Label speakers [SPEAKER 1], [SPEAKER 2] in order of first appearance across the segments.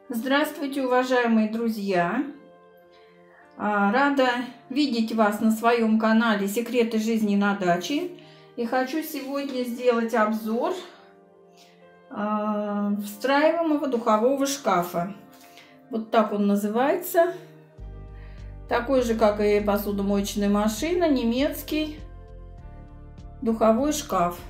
[SPEAKER 1] Здравствуйте, уважаемые друзья! Рада видеть вас на своем канале «Секреты жизни на даче». И хочу сегодня сделать обзор встраиваемого духового шкафа. Вот так он называется. Такой же, как и посудомоечная машина, немецкий духовой шкаф.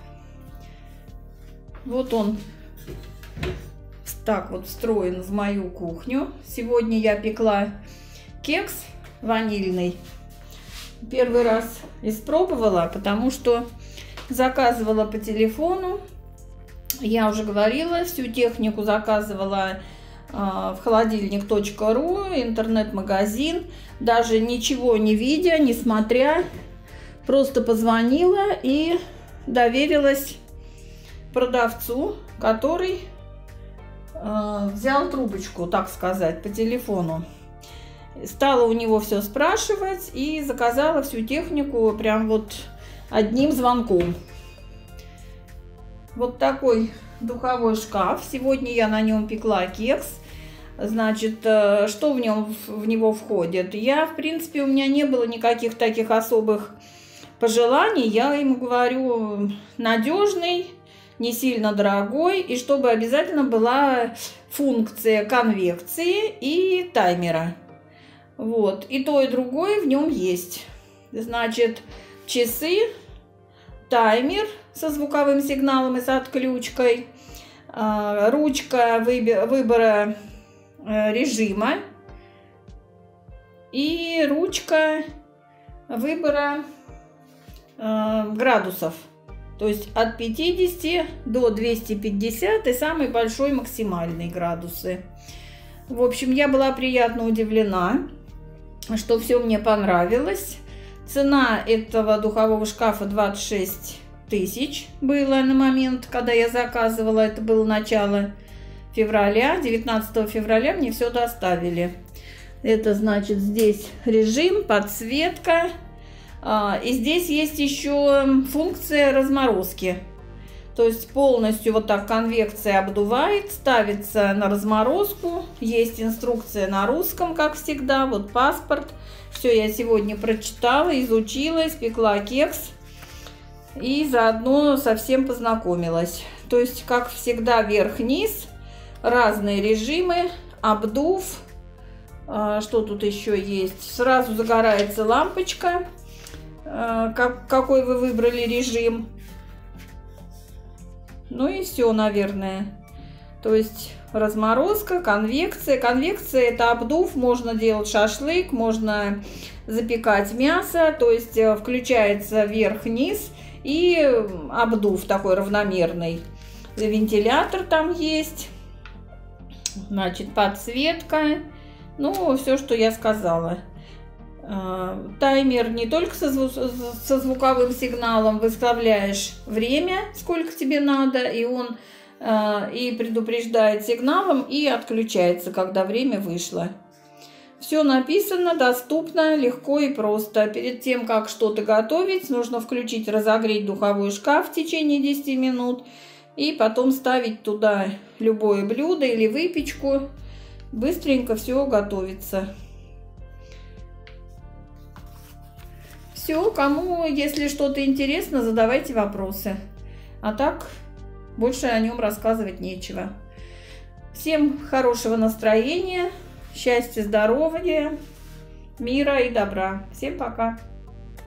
[SPEAKER 1] Вот он так вот встроен в мою кухню. Сегодня я пекла кекс ванильный. Первый раз испробовала, потому что заказывала по телефону. Я уже говорила, всю технику заказывала в холодильник.ру, интернет-магазин. Даже ничего не видя, не смотря, просто позвонила и доверилась продавцу, который взял трубочку, так сказать, по телефону. Стала у него все спрашивать и заказала всю технику прям вот одним звонком. Вот такой духовой шкаф. Сегодня я на нем пекла кекс. Значит, что в него входит? В принципе, у меня не было никаких таких особых пожеланий. Я ему говорю, надежный, не сильно дорогой, и чтобы обязательно была функция конвекции и таймера. Вот, и то, и другое в нем есть. Значит, часы, таймер со звуковым сигналом и с отключкой, ручка выбора режима и ручка выбора градусов. То есть от 50 до 250 и самый большой максимальные градусы. В общем, я была приятно удивлена, что все мне понравилось. Цена этого духового шкафа 26 тысяч было на момент, когда я заказывала. Это было начало февраля. 19 февраля мне все доставили. Это значит здесь режим, подсветка. И здесь есть еще функция разморозки. То есть полностью вот так конвекция обдувает, ставится на разморозку. Есть инструкция на русском, как всегда. Вот паспорт. Все я сегодня прочитала, изучила, испекла кекс. И заодно совсем познакомилась. То есть, как всегда, вверх-вниз. Разные режимы. Обдув. Что тут еще есть? Сразу загорается лампочка. Какой вы выбрали режим. Ну и все, наверное. То есть разморозка, конвекция. Конвекция — это обдув. Можно делать шашлык, можно запекать мясо. То есть включается вверх-вниз и обдув такой равномерный. Вентилятор там есть. Значит, подсветка. Ну, все, что я сказала. Таймер не только со звуковым сигналом, выставляешь время, сколько тебе надо, и он и предупреждает сигналом, и отключается, когда время вышло. Все написано, доступно, легко и просто. Перед тем, как что-то готовить, нужно включить, разогреть духовой шкаф в течение 10 минут, и потом ставить туда любое блюдо или выпечку. Быстренько все готовится. Все, кому, если что-то интересно, задавайте вопросы. А так, больше о нем рассказывать нечего. Всем хорошего настроения, счастья, здоровья, мира и добра. Всем пока!